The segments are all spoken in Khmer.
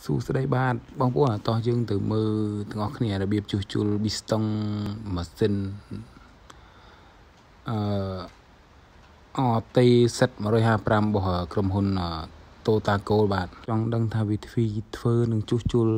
សួស្តីបាទបងប្អូនតោះយើងទៅមើលទាំងអស់គ្នារបៀបជួសជុលប៊ីស្តុងម៉ាស៊ីនRT-Z 155របស់ក្រុមហ៊ុន Toyota Gold បាទចង់ដឹងថាវិធីធ្វើនិងជួសជុល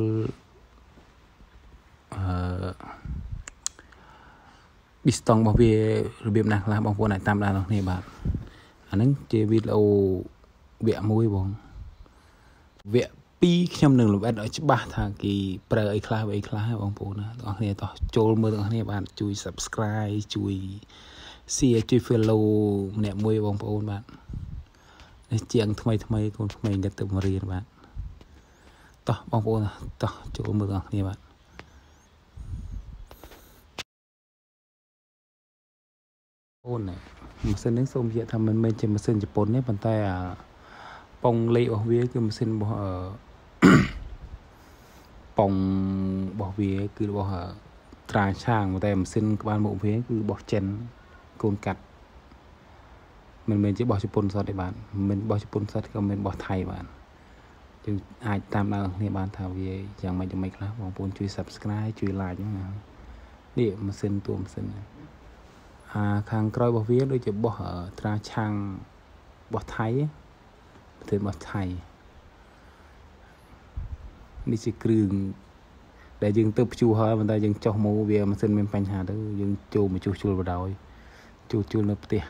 ប៊ីស្តុងរបស់វារបៀបណាខ្លះបងប្អូនអាចតាមដានរបស់គ្នាបាទអាហ្នឹងជាវីដេអូវគ្គ1បងវគ្គ2ខ្ញុំនឹងលម្អិតឲ្យច្បាស់ថាគេប្រើអីខ្លះបងប្អូនណាទាំងអស់គ្នាតោះចូលមើលទាំងអស់គ្នាបាទជួយ Subscribe ជួយ Share ជួយ Follow ម្នាក់មួយបងប្អូនបាទនេះជាងថ្មីកូនក្មេងទៅមករៀនបាទតោះបងប្អូនតោះចូលមើលទាំងអស់គ្នាបាទអូនម៉ាស៊ីននេះសូមនិយាយថាមិនមែនជាម៉ាស៊ីនជប៉ុនទេប៉ុន្តែប៉ុងលេខរបស់វាគឺម៉ាស៊ីនរបស់ប៉ុងរបស់វាគឺរបស់ត្រាឆាងតែម៉ាស៊ីនក្បាលមុខវាគឺរបស់ចិនកូនកាត់មិនមែនជារបស់ជប៉ុនសតទេបាទមិនរបស់ជប៉ុនសតក៏មិនរបស់ថៃបាទយើងអាចតាមដានគ្នាបានថាវាយ៉ាងម៉េចខ្លះបងប្អូនជួយ Subscribe ជួយ Like ហ្នឹងណានេះម៉ាស៊ីនតួម៉ាស៊ីនខាងក្រោយរបស់វាដូចជារបស់ត្រាឆាងរបស់ថៃប្រទេសរបស់ថៃនេះជាគ្រឿងដែលយើងទៅព្យួរហើយប៉ុន្តែយើងចុះមកវាម៉ាស៊ីនមានបញ្ហាទៅយើងចូលមកជួសជុលបដ ாய் ជួសជុលនៅផ្ទះ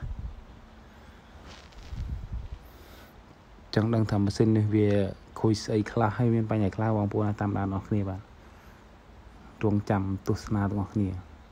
ចង់ដឹងថាម៉ាស៊ីននេះវាខូចស្អីខ្លះហើយមានបញ្ហាខ្លះបងប្អូនតាមដានអស់គ្នាបាទរងចាំទស្សនាទាំងអស់គ្នា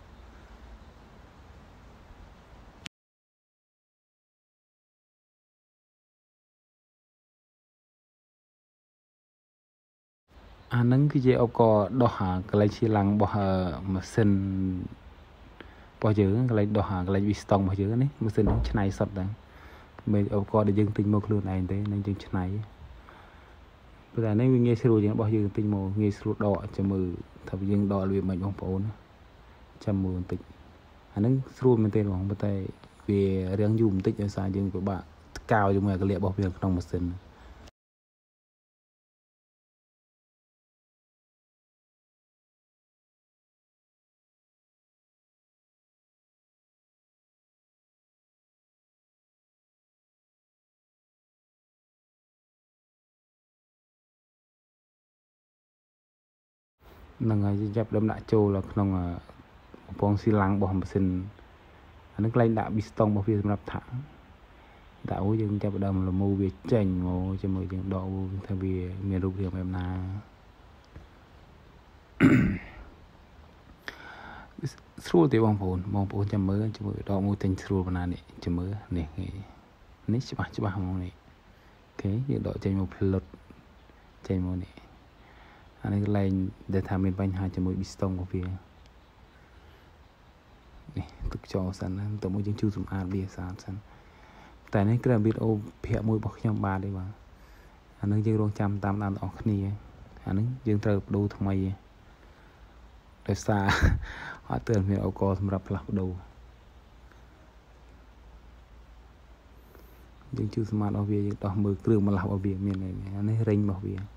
អាហ្នឹងគឺជាឧបករណ៍ដោះកន្លែងឈៀឡាំងរបស់ម៉ាស៊ីនរបស់យើងកន្លែងដោះកន្លែងវីស្តុងរបស់យើងនេះម៉ាស៊ីនហ្នឹងឆ្នៃសុទ្ធដែរមិនឧបករណ៍ដែលយើងទិញមកខ្លួនឯងទេនឹងយើងឆ្នៃប៉ុន្តែនេះវាងាយស្រួលជាងរបស់យើងទិញមកងាយស្រួលដកចាំមើលថាយើងដករបៀបម៉េចបងប្អូនចាំមើលបន្តិចអាហ្នឹងស្រួលមែនទេបងប៉ុន្តែវារាំងយូរបន្តិចដោយសារយើងពិបាកកោជាមួយអាកលៀករបស់វាក្នុងម៉ាស៊ីននឹងហើយចាប់ដើមដាក់ចូលក្នុងកំប៉ុងស៊ីឡាំងរបស់ម៉ាស៊ីនអានឹងកន្លែងដាក់ប៊ីស្តុងរបស់វាសម្រាប់ថាដាក់យើងចាប់ដើមលមូវាចេញមកជាមួយយើងដកថាវាមានរូបរាងបែបណាស្រួលទេបងប្អូនចាំមើលជាមួយដកមួយទិញស្រួលប៉ុណ្ណានេះចាំមើលនេះច្បាស់ហ្មងនេះអូខេយើងដកចេញមកផ្លុតចេញមកនេះអានេះកន្លែងដែលថាមានបញ្ហាជាមួយប៊ីស្តុងរបស់វានេះទឹកចោលសិនណាតើមួយយើងជួយសម្អាតវាស្អាតសិនតែនេះគឺវីដេអូភាគមួយរបស់ខ្ញុំបាទទេបាទអានឹងយើងរងចាំតាមដានបងប្អូនគ្នាអានឹងយើងត្រូវបដូរថ្មីដោយសារអត់ទាន់មានឧបករណ៍សម្រាប់ផ្លាស់ប្ដូរយើងជួយសម្អាតរបស់វាយើងដោះមើលគ្រឿងបន្លាស់របស់វាមានអានេះរេញរបស់វា